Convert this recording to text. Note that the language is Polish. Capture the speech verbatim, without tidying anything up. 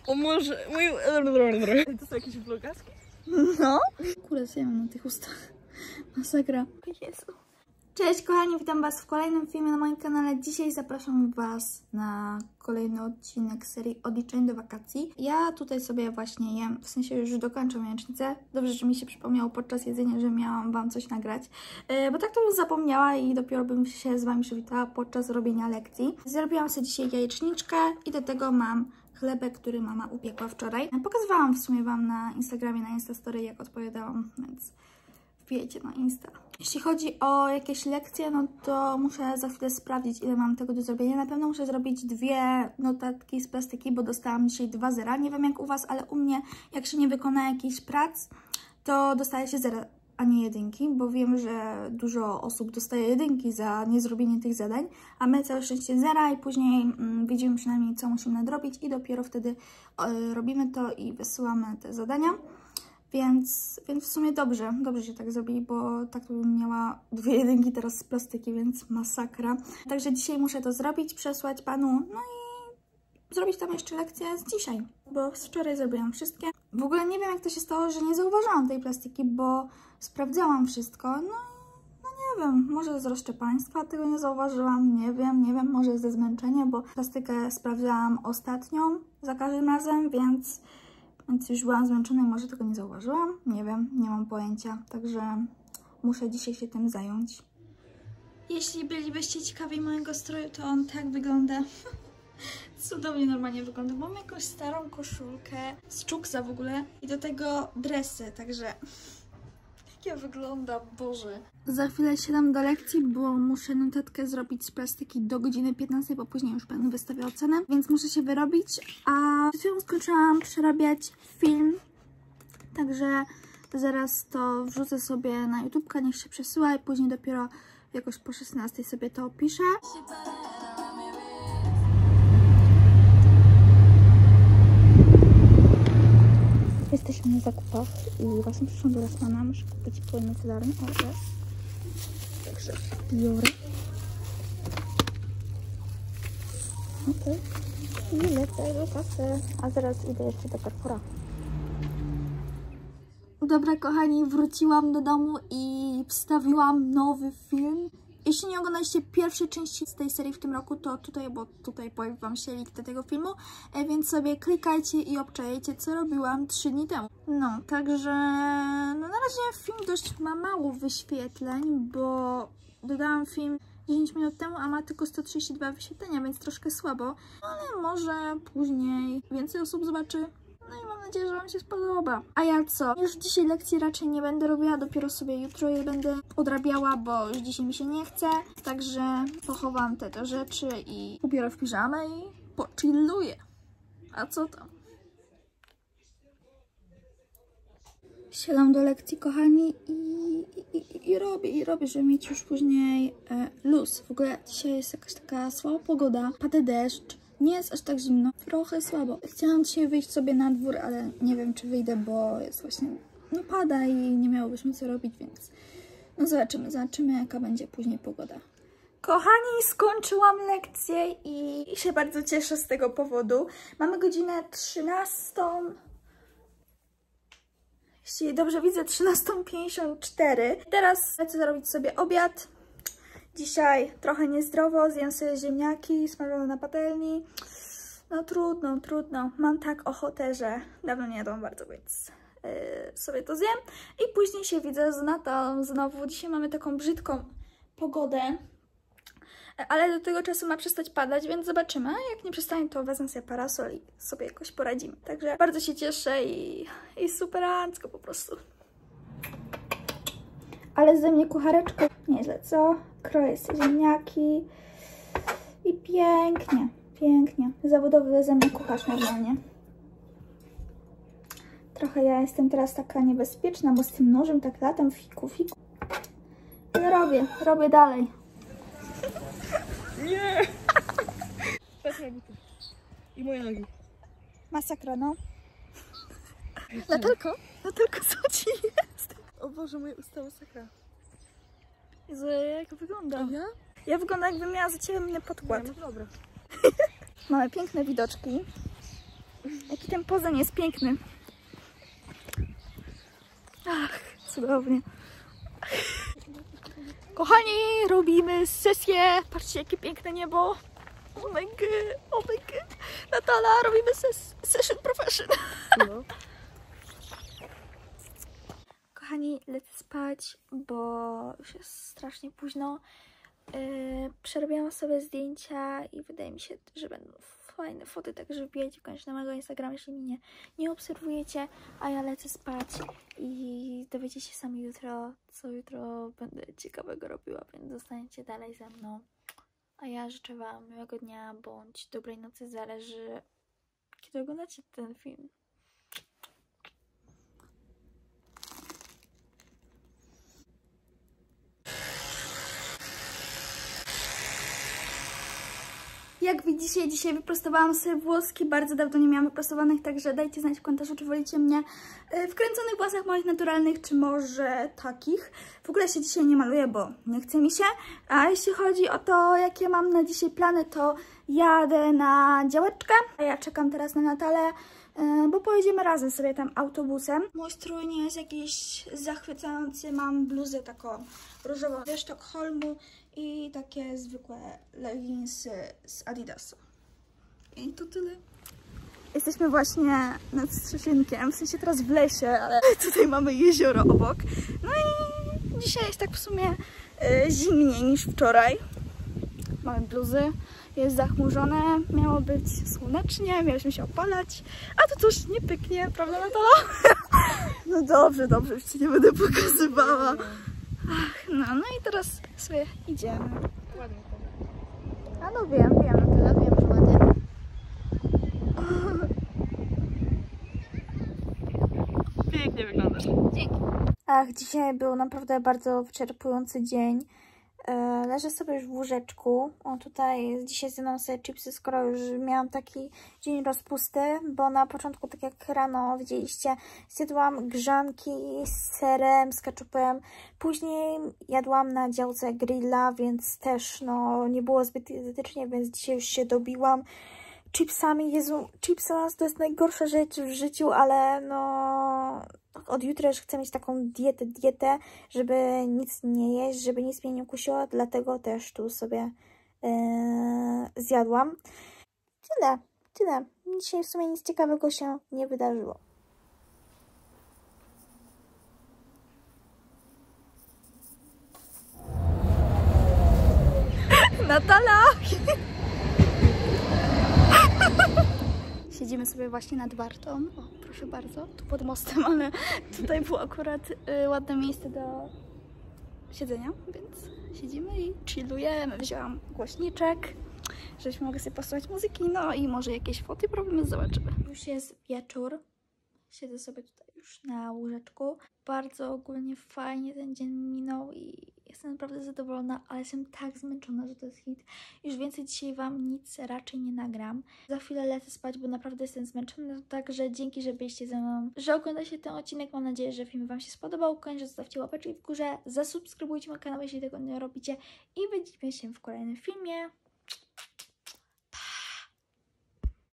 O może... Mój... To są jakieś vlogaski? No. Kurde, co ja mam na tych ustach? Masakra. Jezu. Cześć kochani, witam was w kolejnym filmie na moim kanale. Dzisiaj zapraszam was na kolejny odcinek serii Odliczeń do wakacji. Ja tutaj sobie właśnie jem, w sensie już dokończam jajecznicę. Dobrze, że mi się przypomniało podczas jedzenia, że miałam wam coś nagrać. Yy, bo tak to bym zapomniała i dopiero bym się z wami przywitała podczas robienia lekcji. Zrobiłam sobie dzisiaj jajeczniczkę i do tego mam chlebek, który mama upiekła wczoraj. Pokazywałam w sumie wam na Instagramie, na Instastory, jak odpowiadałam, więc wbijajcie na Insta. Jeśli chodzi o jakieś lekcje, no to muszę za chwilę sprawdzić, ile mam tego do zrobienia. Na pewno muszę zrobić dwie notatki z plastyki, bo dostałam dzisiaj dwa zera. Nie wiem jak u was, ale u mnie, jak się nie wykona jakichś prac, to dostaje się zera, a nie jedynki, bo wiem, że dużo osób dostaje jedynki za niezrobienie tych zadań, a my całe szczęście zera i później mm, widzimy przynajmniej, co musimy nadrobić i dopiero wtedy y, robimy to i wysyłamy te zadania. Więc, więc w sumie dobrze, dobrze się tak zrobili, bo tak to bym miała dwie jedynki teraz z plastyki, więc masakra. Także dzisiaj muszę to zrobić, przesłać panu, no i zrobić tam jeszcze lekcję z dzisiaj, bo wczoraj zrobiłam wszystkie. W ogóle nie wiem jak to się stało, że nie zauważyłam tej plastyki, bo sprawdzałam wszystko, no i no nie wiem, może z rozszczepaństwa tego nie zauważyłam, nie wiem, nie wiem, może ze zmęczenia, bo plastykę sprawdzałam ostatnią za każdym razem, więc... Więc już byłam zmęczona i może tego nie zauważyłam. Nie wiem, nie mam pojęcia. Także muszę dzisiaj się tym zająć. Jeśli bylibyście ciekawi mojego stroju, to on tak wygląda. Cudownie normalnie wygląda. Mam jakąś starą koszulkę z czuksa w ogóle i do tego dresy, także... Jak ja wygląda, Boże. Za chwilę siadam do lekcji, bo muszę notatkę zrobić z plastyki do godziny piętnastej, bo później już będę wystawiał cenę, więc muszę się wyrobić. A przed chwilą skończyłam przerabiać film, także zaraz to wrzucę sobie na YouTubeka, niech się przesyła i później dopiero jakoś po szesnastej sobie to opiszę. Jesteśmy na zakupach i właśnie przyszłam do Rossmana, muszę kupić płyn solarny, o jest. Także biorę. Okej. I lecę do kasy, a zaraz idę jeszcze do Carrefoura. Dobra kochani, wróciłam do domu i wstawiłam nowy film. Jeśli nie oglądaliście pierwszej części z tej serii w tym roku, to tutaj, bo tutaj pojawi wam się link do tego filmu, więc sobie klikajcie i obczajcie, co robiłam trzy dni temu. No, także no na razie film dość ma mało wyświetleń, bo dodałam film dziesięć minut temu, a ma tylko sto trzydzieści dwa wyświetlenia, więc troszkę słabo, ale może później więcej osób zobaczy. No i mam nadzieję, że wam się spodoba. A ja co? Już dzisiaj lekcji raczej nie będę robiła, dopiero sobie jutro je będę odrabiała, bo już dzisiaj mi się nie chce. Także pochowam te do rzeczy i ubiorę w piżamę i pochilluję. A co tam? Siadam do lekcji, kochani, i, i, i, i robię, i robię, żeby mieć już później e, luz. W ogóle dzisiaj jest jakaś taka słaba pogoda, pada deszcz. Nie jest aż tak zimno, trochę słabo. Chciałam dzisiaj wyjść sobie na dwór, ale nie wiem czy wyjdę, bo jest właśnie, no pada i nie miałobyśmy co robić, więc no zobaczymy, zobaczymy jaka będzie później pogoda. Kochani, skończyłam lekcję i, i się bardzo cieszę z tego powodu. Mamy godzinę trzynastą. Jeśli dobrze widzę, trzynastą pięćdziesiąt cztery. Teraz lecę zrobić sobie obiad. Dzisiaj trochę niezdrowo, zjem sobie ziemniaki smażone na patelni. No trudno, trudno. Mam tak ochotę, że dawno nie jadłam bardzo, więc yy, sobie to zjem. I później się widzę z Natą znowu. Dzisiaj mamy taką brzydką pogodę, ale do tego czasu ma przestać padać, więc zobaczymy. Jak nie przestanie, to wezmę sobie parasol i sobie jakoś poradzimy. Także bardzo się cieszę i, i superancko po prostu. Ale ze mnie kuchareczka nieźle, co? Kroję sobie ziemniaki i pięknie, pięknie. Zawodowy ze mnie kucharz normalnie. Trochę ja jestem teraz taka niebezpieczna, bo z tym nożem tak latam fiku, fiku. Ale robię, robię dalej. Nie! I moje nogi. Masakra, no. Natalko, Natalko, co ci jest? O Boże, moje usta masakra. Jezu, jak wygląda? A ja? Ja wyglądam jakbym miała za ciebie podkład. Nie, no dobra. Mamy piękne widoczki. Jaki ten pozen jest piękny. Ach, cudownie. Kochani, robimy sesję. Patrzcie, jakie piękne niebo. Oh my god, oh my god. Natala, robimy ses session profession. No. Kochani, lecę spać, bo już jest strasznie późno. Yy, przerobiłam sobie zdjęcia i wydaje mi się, że będą fajne foty, także wbijajcie w końcu na mojego Instagrama, jeśli mnie nie, nie obserwujecie, a ja lecę spać i dowiecie się sami jutro, co jutro będę ciekawego robiła, więc zostaniecie dalej ze mną. A ja życzę wam miłego dnia bądź dobrej nocy, zależy kiedy oglądacie ten film. Jak widzicie, dzisiaj wyprostowałam sobie włoski. Bardzo dawno nie miałam wyprostowanych, także dajcie znać w komentarzu, czy wolicie mnie w kręconych włosach moich naturalnych, czy może takich. W ogóle się dzisiaj nie maluję, bo nie chce mi się. A jeśli chodzi o to, jakie mam na dzisiaj plany, to jadę na działeczkę. A ja czekam teraz na Natalę, bo pojedziemy razem sobie tam autobusem. Mój strój nie jest jakiś zachwycający. Mam bluzę taką różową ze Sztokholmu i takie zwykłe leginsy z Adidasa. I to tyle. Jesteśmy właśnie nad Strzeszynkiem, w sensie teraz w lesie, ale tutaj mamy jezioro obok. No i dzisiaj jest tak w sumie y, zimniej niż wczoraj. Mamy bluzy, jest zachmurzone, miało być słonecznie, mieliśmy się opalać, a to coś nie pyknie, prawda Natala? No dobrze, dobrze, już ci nie będę pokazywała. Ach, no, no i teraz sobie idziemy. Ładnie to. A no wiem, wiem, Natala, wiem, że ładnie. Pięknie wyglądasz. Dzięki. Ach, dzisiaj był naprawdę bardzo wyczerpujący dzień. Leżę sobie już w łóżeczku. O, tutaj dzisiaj zjadłam sobie chipsy, skoro już miałam taki dzień rozpusty, bo na początku, tak jak rano widzieliście, zjadłam grzanki z serem, z ketchupem. Później jadłam na działce grilla, więc też no nie było zbyt dietetycznie, więc dzisiaj już się dobiłam chipsami. Jezu, chipsa to jest najgorsza rzecz w życiu, ale no od jutra już chcę mieć taką dietę, dietę, żeby nic nie jeść, żeby nic mnie nie kusiło, dlatego też tu sobie yy, zjadłam. Tyle, tyle. Dzisiaj w sumie nic ciekawego się nie wydarzyło. Natala! Siedzimy sobie właśnie nad Wartą. O, proszę bardzo, tu pod mostem, ale tutaj było akurat y, ładne miejsce do siedzenia, więc siedzimy i chillujemy. Wzięłam głośniczek, żebyśmy mogli sobie posłuchać muzyki, no i może jakieś foty robimy, zobaczymy. Już jest wieczór, siedzę sobie tutaj już na łóżeczku. Bardzo ogólnie fajnie ten dzień minął i jestem naprawdę zadowolona, ale jestem tak zmęczona, że to jest hit. Już więcej dzisiaj wam nic raczej nie nagram. Za chwilę lecę spać, bo naprawdę jestem zmęczona, także dzięki, że byliście ze mną, że oglądacie ten odcinek. Mam nadzieję, że film wam się spodobał. Koniecznie zostawcie łapeczki w górze, zasubskrybujcie mój kanał, jeśli tego nie robicie i widzimy się w kolejnym filmie.